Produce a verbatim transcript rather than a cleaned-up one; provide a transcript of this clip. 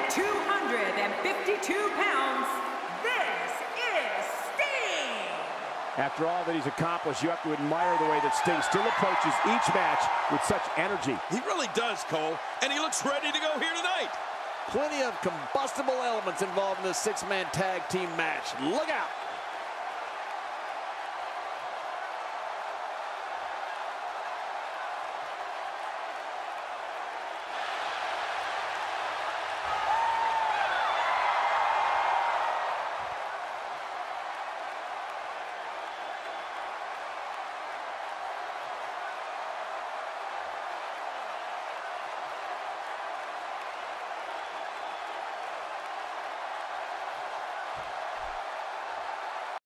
two hundred fifty-two pounds, this is Sting! After all that he's accomplished, you have to admire the way that Sting still approaches each match with such energy. He really does, Cole, and he looks ready to go here tonight. Plenty of combustible elements involved in this six-man tag team match. Look out!